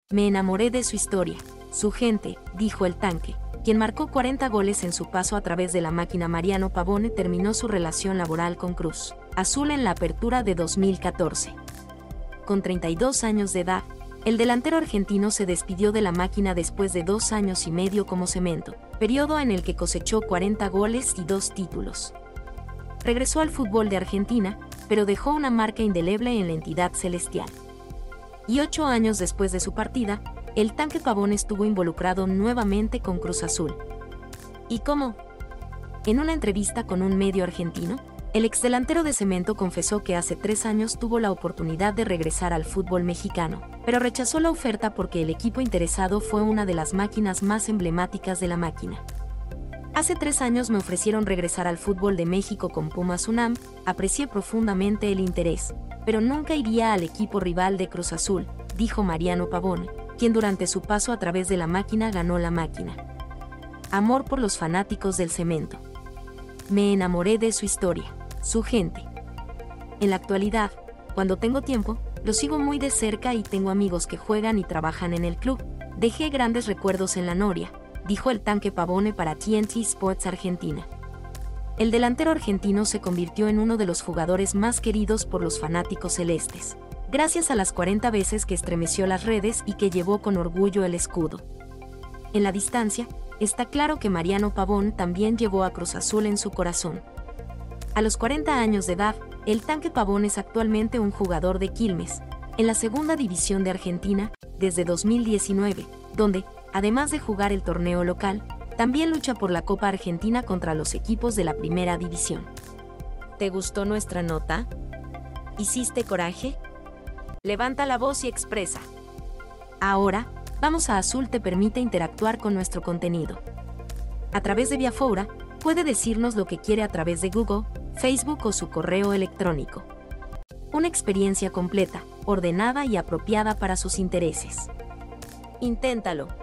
Me enamoré de su historia, su gente, dijo el tanque, quien marcó 40 goles en su paso a través de la máquina. Mariano Pavone terminó su relación laboral con Cruz Azul en la apertura de 2014. Con 32 años de edad, el delantero argentino se despidió de la máquina después de 2 años y medio como cemento, periodo en el que cosechó 40 goles y 2 títulos. Regresó al fútbol de Argentina, pero dejó una marca indeleble en la entidad celestial. Y 8 años después de su partida, el tanque Pavone estuvo involucrado nuevamente con Cruz Azul. ¿Y cómo? En una entrevista con un medio argentino, el exdelantero de cemento confesó que hace 3 años tuvo la oportunidad de regresar al fútbol mexicano, pero rechazó la oferta porque el equipo interesado fue una de las máquinas más emblemáticas de la máquina. Hace 3 años me ofrecieron regresar al fútbol de México con Pumas UNAM, aprecié profundamente el interés, pero nunca iría al equipo rival de Cruz Azul, dijo Mariano Pavone, quien durante su paso a través de la máquina ganó la máquina. Amor por los fanáticos del cemento. Me enamoré de su historia, su gente. En la actualidad, cuando tengo tiempo, lo sigo muy de cerca y tengo amigos que juegan y trabajan en el club. Dejé grandes recuerdos en la Noria, dijo el tanque Pavone para TNT Sports Argentina. El delantero argentino se convirtió en uno de los jugadores más queridos por los fanáticos celestes, gracias a las 40 veces que estremeció las redes y que llevó con orgullo el escudo. En la distancia, está claro que Mariano Pavone también llevó a Cruz Azul en su corazón. A los 40 años de edad, el tanque Pavone es actualmente un jugador de Quilmes, en la segunda división de Argentina, desde 2019, donde, además de jugar el torneo local, también lucha por la Copa Argentina contra los equipos de la primera división. ¿Te gustó nuestra nota? ¿Hiciste coraje? Levanta la voz y expresa. Ahora, Vamos a Azul te permite interactuar con nuestro contenido. A través de Viafoura, puede decirnos lo que quiere a través de Google, Facebook o su correo electrónico. Una experiencia completa, ordenada y apropiada para sus intereses. Inténtalo.